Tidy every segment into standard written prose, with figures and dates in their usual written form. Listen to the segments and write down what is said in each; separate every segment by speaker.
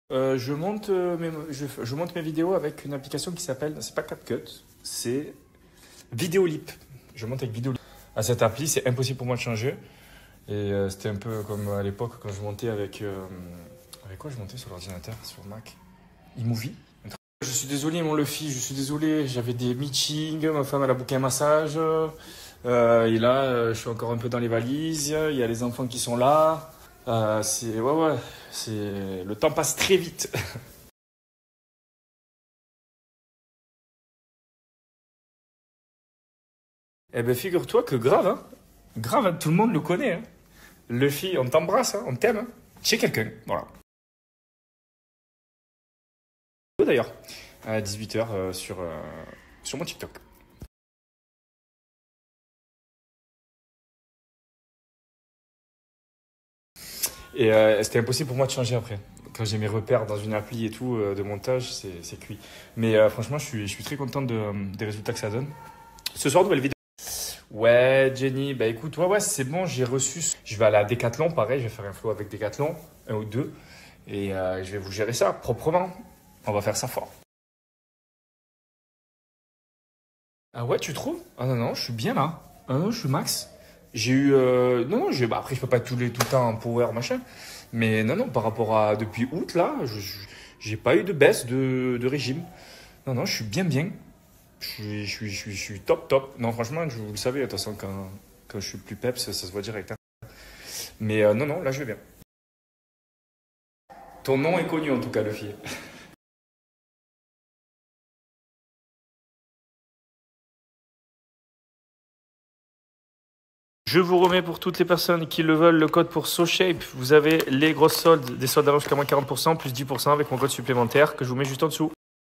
Speaker 1: Je monte mes vidéos avec une application qui s'appelle, c'est pas CapCut, c'est Vidéolip. Je monte avec Vidéolip. À cette appli, c'est impossible pour moi de changer. Et c'était un peu comme à l'époque quand je montais avec quoi je montais sur l'ordinateur, sur Mac? iMovie. Je suis désolé, mon Luffy, je suis désolé. J'avais des meetings, ma femme elle a booké un massage. Et là, je suis encore un peu dans les valises. Il y a les enfants qui sont là. Le temps passe très vite. Eh ben, figure-toi que grave, hein. Grave, hein, tout le monde le connaît, hein. Luffy, on t'embrasse, hein, on t'aime, hein. Chez quelqu'un, voilà. D'ailleurs, à 18h sur mon TikTok. Et c'était impossible pour moi de changer après. Quand j'ai mes repères dans une appli et tout de montage, c'est cuit. Mais franchement, je suis très content des résultats que ça donne. Ce soir, nouvelle vidéo. Ouais, Jenny, bah écoute, ouais, c'est bon, j'ai reçu. Je vais aller à Decathlon, pareil, je vais faire un flow avec Decathlon, un ou deux. Et je vais vous gérer ça proprement. On va faire ça fort. Ah ouais, tu trouves? Ah non, non, je suis bien là. Ah non, je suis max. J'ai eu. Non, non, après, je peux pas être tout le temps en power, machin. Mais non, non, par rapport à depuis août, là, j'ai pas eu de baisse de régime. Non, non, je suis bien, bien. Je suis top, top. Non, franchement, vous le savez, de toute façon, quand je suis plus peps, ça se voit direct, hein. Mais non, non, là, je vais bien. Ton nom est connu, en tout cas, le fille. Je vous remets pour toutes les personnes qui le veulent le code pour SoShape. Vous avez les grosses soldes, des soldes allant jusqu'à moins 40%, plus 10% avec mon code supplémentaire que je vous mets juste en dessous.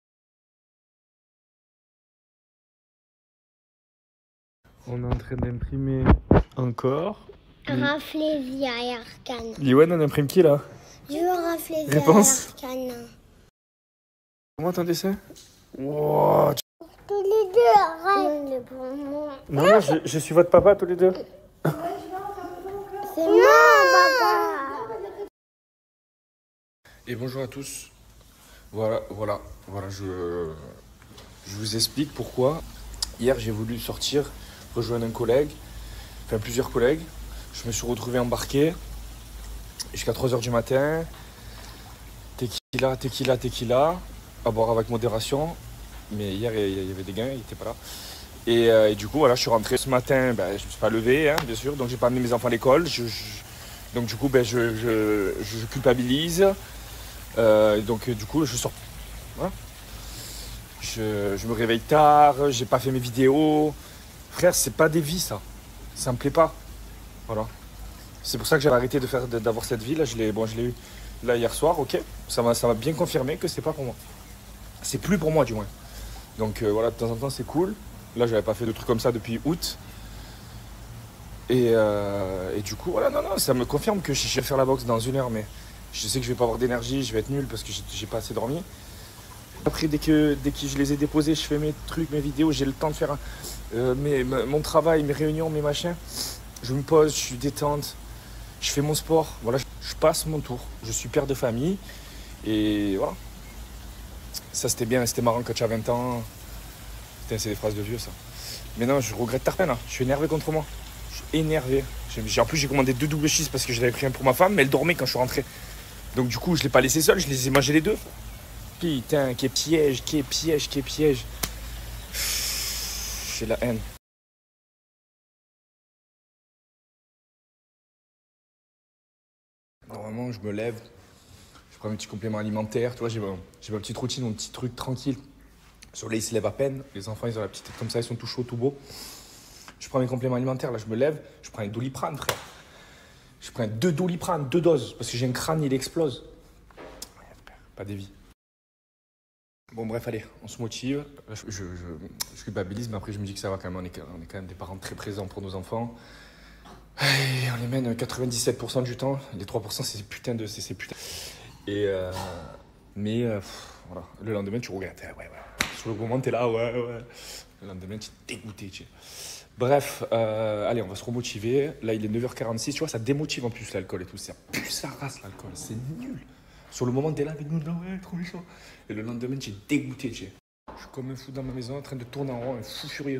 Speaker 1: On est en train d'imprimer encore.
Speaker 2: Rafler via Arcane.
Speaker 1: Liwen, on imprime qui là?
Speaker 2: Je veux rafler via
Speaker 1: Réponse.
Speaker 2: Arcane.
Speaker 1: Comment ton dessin? Wow.
Speaker 2: Tous les deux, arrête.
Speaker 1: Non, non, je suis votre papa tous les deux.
Speaker 2: C'est moi, papa.
Speaker 1: Et bonjour à tous. Voilà, je vous explique pourquoi. Hier, j'ai voulu sortir, rejoindre un collègue, enfin plusieurs collègues. Je me suis retrouvé embarqué jusqu'à 3h du matin. Tequila, à boire avec modération. Mais hier, il y avait des gains, il n'était pas là. Et du coup, voilà, je suis rentré ce matin, je ne me suis pas levé, hein, bien sûr, donc j'ai pas amené mes enfants à l'école. Donc du coup, je culpabilise. Donc du coup, je sors. Voilà. Je me réveille tard, j'ai pas fait mes vidéos. Frère, c'est pas des vies, ça. Ça me plaît pas. Voilà. C'est pour ça que j'avais arrêté d'avoir cette vie. Là, je l'ai eu là hier soir, ok. Ça m'a bien confirmé que c'est pas pour moi. C'est plus pour moi, du moins. Donc voilà, de temps en temps, c'est cool. Là, j'avais pas fait de trucs comme ça depuis août. Et du coup, voilà, non, ça me confirme que je vais faire la boxe dans 1 heure, mais je sais que je vais pas avoir d'énergie, je vais être nul parce que j'ai pas assez dormi. Après, dès que je les ai déposés, je fais mes trucs, mes vidéos, j'ai le temps de faire mon travail, mes réunions, mes machins. Je me pose, je suis détente, je fais mon sport. Voilà, je passe mon tour. Je suis père de famille. Et voilà. Ça, c'était bien, c'était marrant quand tu as 20 ans. Putain, c'est des phrases de vieux, ça. Mais non, je regrette tarpin, là. Je suis énervé contre moi. Je suis énervé. En plus, j'ai commandé 2 double cheese parce que je l'avais pris un pour ma femme, mais elle dormait quand je suis rentré. Donc, du coup, je ne l'ai pas laissé seul, je les ai mangés les deux. Putain, quel piège. J'ai la haine. Normalement, je me lève, je prends mes petits compléments alimentaires. Tu vois, j'ai ma petite routine, mon petit truc tranquille. Le soleil se lève à peine. Les enfants, ils ont la petite tête comme ça, ils sont tout chauds, tout beaux. Je prends mes compléments alimentaires. Là, je me lève, je prends un Doliprane, frère. Je prends 2 Doliprane, 2 doses, parce que j'ai un crâne, il explose. Ouais, frère, pas des vies. Bon, bref, allez, on se motive. Là, je culpabilise, mais après, je me dis que ça va quand même. On est quand même des parents très présents pour nos enfants. Et on les mène 97% du temps. Les 3%, c'est ces putains. Et voilà. Le lendemain, tu regrettes. Ouais. Sur le moment, t'es là, ouais. Le lendemain, tu es dégoûté. Bref, allez, on va se remotiver. Là, il est 9h46. Tu vois, ça démotive en plus l'alcool et tout. Ça pue sa race, l'alcool. C'est nul. Sur le moment, t'es là avec nous, non, ouais, trop méchant. Et le lendemain, tu es dégoûté, tu sais. Je suis comme un fou dans ma maison en train de tourner en rond, un fou furieux.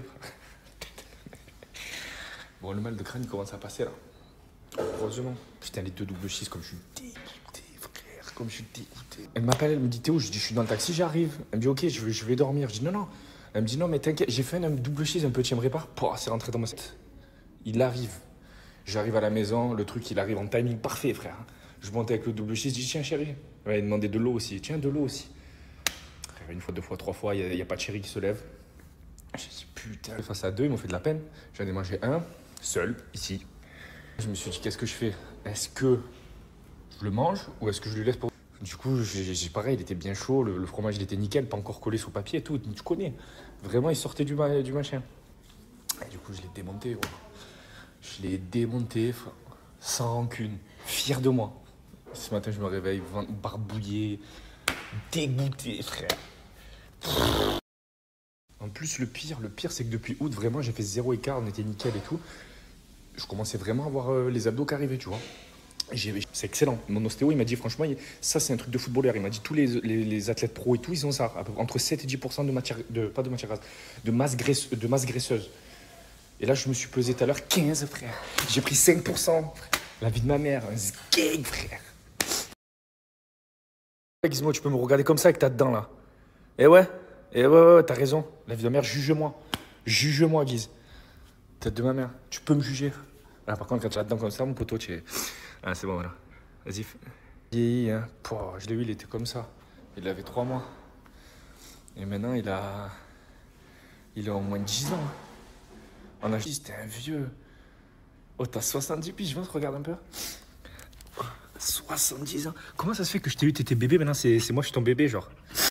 Speaker 1: Bon, le mal de crâne, il commence à passer là. Heureusement. Putain, les 2 double 6, comme je suis dégoûté, frère. Comme je suis dégoûté. Elle m'appelle, elle me dit Théo, je dis je suis dans le taxi, j'arrive. Elle me dit ok, je vais dormir. Je dis non, non. Elle me dit non, mais t'inquiète, j'ai fait un double 6, un petit répare. Pouah, c'est rentré dans ma tête. Il arrive. J'arrive à la maison, le truc, il arrive en timing parfait, frère. Je monte avec le double 6, je dis tiens, chérie. Ouais, il demandait de l'eau aussi. Tiens, de l'eau aussi. Frère, 1 fois, 2 fois, 3 fois, il n'y a pas de chérie qui se lève. Je dis putain, face à 2, ils m'ont fait de la peine. J'en ai mangé un, seul, ici. Je me suis dit, qu'est-ce que je fais? Est-ce que je le mange ou est-ce que je lui laisse pour... Du coup, pareil, il était bien chaud, le fromage, il était nickel, pas encore collé sous papier et tout. Tu connais. Vraiment, il sortait du machin. Et du coup, je l'ai démonté, gros. Je l'ai démonté, sans rancune, fier de moi. Ce matin, je me réveille barbouillé, dégoûté, frère. En plus, le pire, c'est que depuis août, vraiment, j'ai fait 0 écart, on était nickel et tout. Je commençais vraiment à voir les abdos qui arrivaient, tu vois. C'est excellent. Mon ostéo, il m'a dit, franchement, ça, c'est un truc de footballeur. Il m'a dit, tous les athlètes pro et tout, ils ont ça. À peu près entre 7 et 10% de masse graisseuse. Et là, je me suis pesé tout à l'heure 15, frère. J'ai pris 5%. La vie de ma mère, un sgeg, frère. Gizmo, tu peux me regarder comme ça avec ta dent, là. Eh ouais, t'as raison. La vie de ma mère, juge-moi. Juge-moi, Guise. Tête de ma mère, tu peux me juger. Là, par contre, quand tu as la dent comme ça, mon poteau, tu es... Ah, c'est bon, voilà. Vas-y. Vieilli, hein. Pouah, je l'ai vu, il était comme ça. Il avait 3 mois. Et maintenant, il a au moins 10 ans. On a dit, c'était un vieux. Oh, t'as 70 piges, je regarde un peu. 70 ans. Comment ça se fait que je t'ai eu, t'étais bébé, maintenant c'est moi, je suis ton bébé, genre.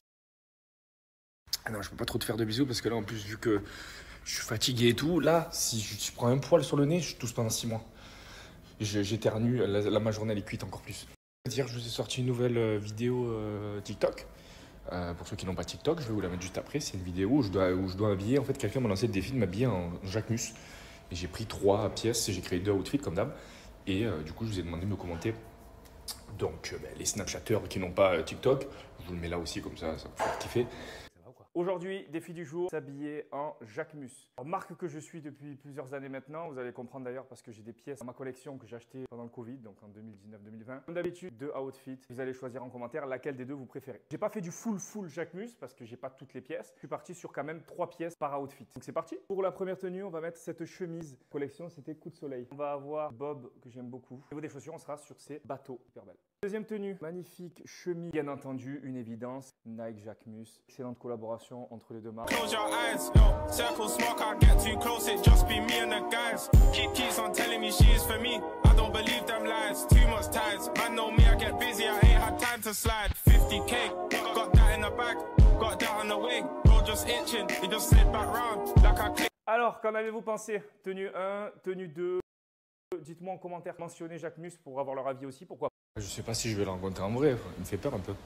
Speaker 1: Ah non, je peux pas trop te faire de bisous parce que là, en plus, vu que je suis fatigué et tout, là, si je prends un poil sur le nez, je tousse pendant 6 mois. J'éternue, ma journée, elle est cuite encore plus. Hier, je vous ai sorti une nouvelle vidéo TikTok. Pour ceux qui n'ont pas TikTok, je vais vous la mettre juste après. C'est une vidéo où je dois habiller. En fait, quelqu'un m'a lancé le défi de m'habiller en Jacquemus. Et j'ai pris 3 pièces, j'ai créé 2 outfits comme d'hab. Et du coup, je vous ai demandé de me commenter. Donc, les Snapchatteurs qui n'ont pas TikTok, je vous le mets là aussi, comme ça vous fait kiffer. Aujourd'hui, défi du jour, s'habiller en Jacquemus. Alors, marque que je suis depuis plusieurs années maintenant, vous allez comprendre d'ailleurs parce que j'ai des pièces dans ma collection que j'ai achetées pendant le Covid, donc en 2019-2020. Comme d'habitude, 2 outfits, vous allez choisir en commentaire laquelle des 2 vous préférez. J'ai pas fait du full Jacquemus parce que j'ai pas toutes les pièces. Je suis parti sur quand même 3 pièces par outfit. Donc c'est parti. Pour la première tenue, on va mettre cette chemise. Collection, c'était Coup de soleil. On va avoir Bob que j'aime beaucoup. Au niveau des chaussures, on sera sur ces bateaux. Hyper belle. Deuxième tenue, magnifique chemise. Bien entendu, une évidence, Nike Jacquemus. Excellente collaboration entre les 2 marques. Close your eyes, no circle smoke, I get too close, it just be me and the guys. Keeps on telling me she is for me, I don't believe them lies. Too much ties, man know me, I get busy, I ain't had time to slide. 50K, got that in the bag, got that on the way. Bro just itching, he just slid back round like I click. Alors, qu'en avez-vous pensé? Tenue 1, tenue 2. Dites-moi en commentaire, mentionnez Jacquemus pour avoir leur avis aussi, pourquoi pas. Je sais pas si je vais le rencontrer en vrai, il me fait peur un peu.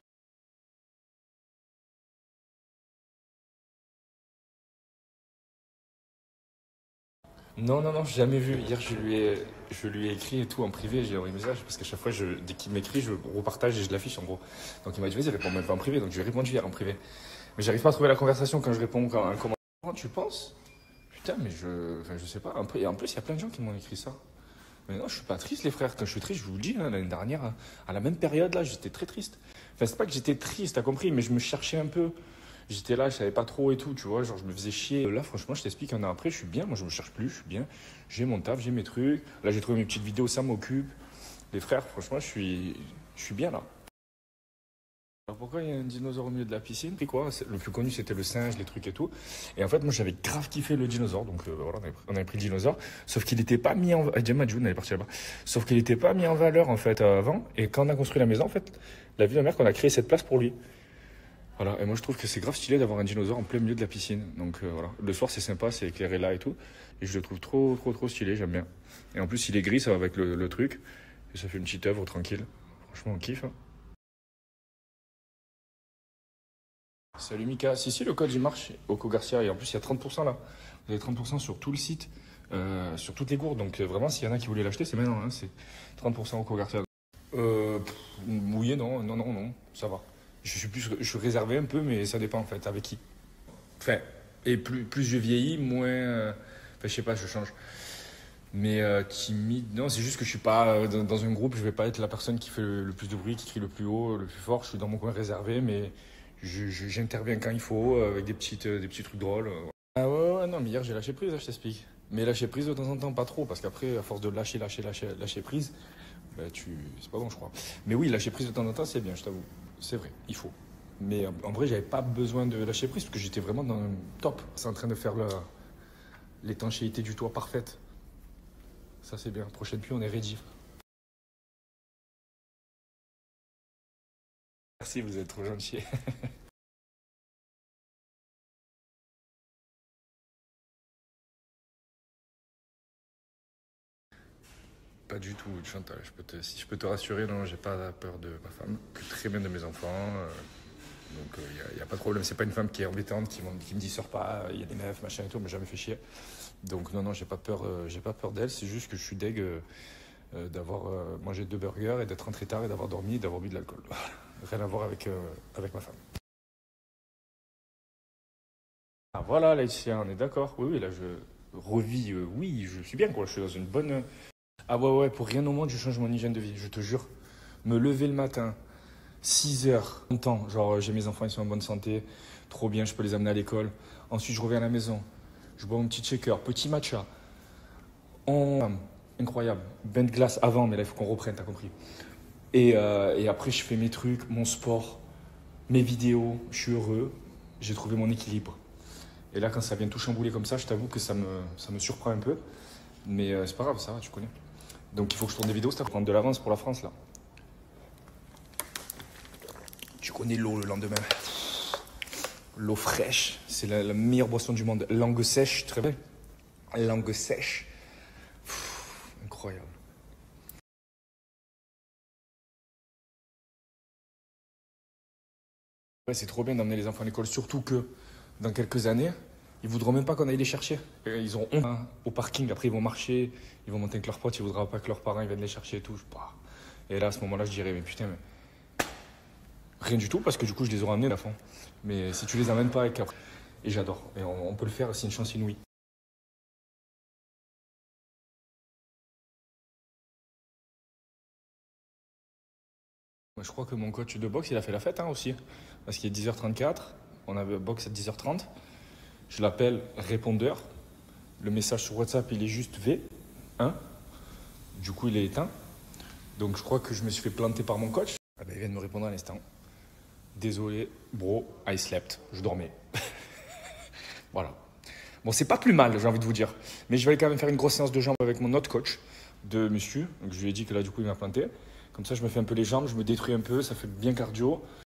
Speaker 1: Non, jamais vu. Hier, je lui ai écrit et tout en privé, j'ai envoyé un message parce qu'à chaque fois, dès qu'il m'écrit, je repartage et je l'affiche en gros. Donc il m'a dit, vas-y, réponds même pas en privé. Donc je lui ai répondu hier en privé. Mais j'arrive pas à trouver la conversation quand je réponds à un commentaire. Tu penses? Putain, mais je sais pas. Et en plus, il y a plein de gens qui m'ont écrit ça. Mais non, je suis pas triste, les frères. Quand je suis triste, je vous le dis, hein, l'année dernière, à la même période, là, j'étais très triste. Enfin, c'est pas que j'étais triste, t'as compris, mais je me cherchais un peu. J'étais là, je savais pas trop et tout, tu vois, genre je me faisais chier. Là, franchement, je t'explique, un an après, je suis bien. Moi, je me cherche plus, je suis bien. J'ai mon taf, j'ai mes trucs. Là, j'ai trouvé mes petites vidéos, ça m'occupe. Les frères, franchement, je suis bien là. Alors pourquoi il y a un dinosaure au milieu de la piscine? Et quoi? Le plus connu, c'était le singe, les trucs et tout. Et en fait, moi, j'avais grave kiffé le dinosaure. Donc voilà, on avait pris le dinosaure. Sauf qu'il n'était pas mis en valeur. Gemma June, elle est partie là-bas. Sauf qu'il n'était pas mis en valeur, en fait, avant. Et quand on a construit la maison, en fait, la vie de ma mère, qu'on a créé cette place pour lui. Voilà. Et moi, je trouve que c'est grave stylé d'avoir un dinosaure en plein milieu de la piscine. Donc voilà. Le soir, c'est sympa, c'est éclairé là et tout. Et je le trouve trop stylé, j'aime bien. Et en plus, il est gris, ça va avec le truc. Et ça fait une petite œuvre tranquille. Franchement, on kiffe, hein. Salut Mika, si le code il marche au Co Garcia et en plus il y a 30% là. Vous avez 30% sur tout le site, sur toutes les gourdes. Donc vraiment s'il y en a qui voulaient l'acheter, c'est maintenant, hein, c'est 30% au Co Garcia. Oui et non, non, non, non, ça va. Je suis réservé un peu, mais ça dépend en fait, avec qui. Enfin, et plus je vieillis, moins. Enfin, je sais pas, je change. Mais timide, non, c'est juste que je suis pas dans un groupe, je vais pas être la personne qui fait le plus de bruit, qui crie le plus haut, le plus fort. Je suis dans mon coin réservé, mais j'interviens quand il faut, avec des petits trucs drôles. Ah ouais, ouais, non, mais hier j'ai lâché prise, hein, je t'explique. Mais lâcher prise de temps en temps, pas trop, parce qu'après, à force de lâcher prise, bah, c'est pas bon, je crois. Mais oui, lâcher prise de temps en temps, c'est bien, je t'avoue. C'est vrai, il faut. Mais en vrai, j'avais pas besoin de lâcher prise, parce que j'étais vraiment dans le top. C'est en train de faire l'étanchéité du toit parfaite. Ça, c'est bien. Prochaine pluie, on est ready. Merci, vous êtes trop gentil. Pas du tout, Chantal. Si je peux te rassurer, non, j'ai pas peur de ma femme. Que très bien de mes enfants. Donc, il n'y a pas de problème. C'est pas une femme qui est embêtante, qui me dit sors pas, il y a des meufs, machin et tout, mais jamais fait chier. Donc, non, non, j'ai pas peur d'elle. C'est juste que je suis deg d'avoir mangé 2 burgers et d'être rentré tard et d'avoir dormi et d'avoir bu de l'alcool. Rien à voir avec ma femme. Ah, voilà, Laetitia, on est d'accord. Oui, oui, là, je revis. Oui, je suis bien, quoi. Je suis dans une bonne. Ah, ouais, ouais, pour rien au monde, je change mon hygiène de vie, je te jure. Me lever le matin, 6 heures, longtemps, genre j'ai mes enfants, ils sont en bonne santé, trop bien, je peux les amener à l'école. Ensuite, je reviens à la maison, je bois mon petit shaker, petit matcha. On... Incroyable. Bain de glace avant, mais là, il faut qu'on reprenne, t'as compris. Et après, je fais mes trucs, mon sport, mes vidéos, je suis heureux, j'ai trouvé mon équilibre. Et là, quand ça vient tout chambouler comme ça, je t'avoue que ça me surprend un peu. Mais c'est pas grave, ça va, tu connais. Donc il faut que je tourne des vidéos, ça va prendre de l'avance pour la France, là. Tu connais l'eau le lendemain. L'eau fraîche, c'est la meilleure boisson du monde. Langue sèche, très bien. Langue sèche. Incroyable. Ouais, c'est trop bien d'emmener les enfants à l'école, surtout que dans quelques années, ils voudront même pas qu'on aille les chercher. Ils auront honte hein, au parking, après ils vont marcher, ils vont monter avec leurs potes, ils voudront pas que leurs parents ils viennent les chercher et tout. Et là, à ce moment-là, je dirais, mais putain, mais rien du tout, parce que du coup, je les aurais amenés à fond. Mais si tu les amènes pas avec après. Et j'adore. Et on peut le faire, c'est une chance inouïe. Moi, je crois que mon coach de boxe, il a fait la fête hein, aussi. Parce qu'il est 10h34, on avait boxe à 10h30. Je l'appelle répondeur. Le message sur WhatsApp, il est juste V, 1. Du coup, il est éteint. Donc, je crois que je me suis fait planter par mon coach. Ah ben, il vient de me répondre à l'instant. Désolé, bro, I slept. Je dormais. Voilà. Bon, c'est pas plus mal, j'ai envie de vous dire. Mais je vais quand même faire une grosse séance de jambes avec mon autre coach de muscu. Donc, je lui ai dit que là, du coup, il m'a planté. Comme ça, je me fais un peu les jambes, je me détruis un peu, ça fait bien cardio.